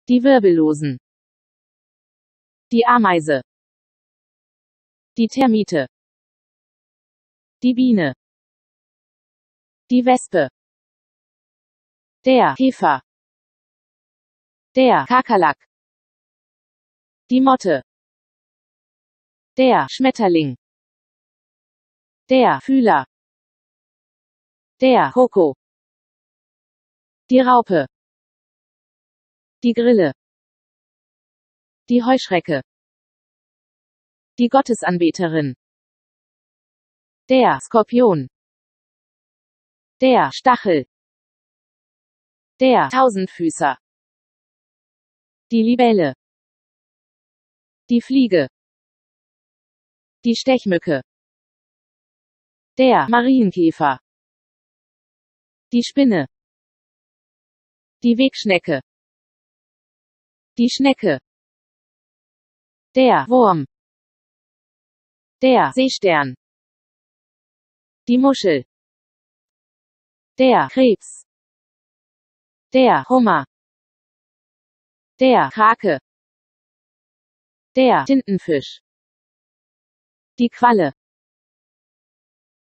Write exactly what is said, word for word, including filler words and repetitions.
Die Wirbellosen. Die Ameise. Die Termite. Die Biene. Die Wespe. Der Käfer. Der Kakerlak. Die Motte. Der Schmetterling. Der Fühler. Der Koko. Die Raupe. Die Grille. Die Heuschrecke. Die Gottesanbeterin. Der Skorpion. Der Stachel. Der Tausendfüßer. Die Libelle. Die Fliege. Die Stechmücke. Der Marienkäfer. Die Spinne. Die Wegschnecke. Die Schnecke. Der Wurm. Der Seestern. Die Muschel. Der Krebs. Der Hummer. Der Krake. Der Tintenfisch. Die Qualle.